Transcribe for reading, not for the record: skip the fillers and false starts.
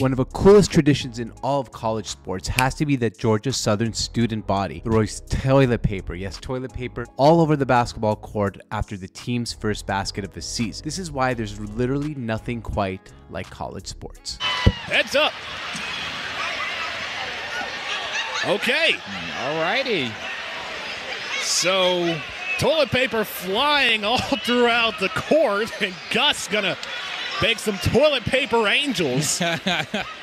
One of the coolest traditions in all of college sports has to be that Georgia Southern student body throws toilet paper, yes, toilet paper, all over the basketball court after the team's first basket of the season. This is why there's literally nothing quite like college sports. Heads up. Okay. Alrighty. So, toilet paper flying all throughout the court, and Gus gonna bake some toilet paper angels.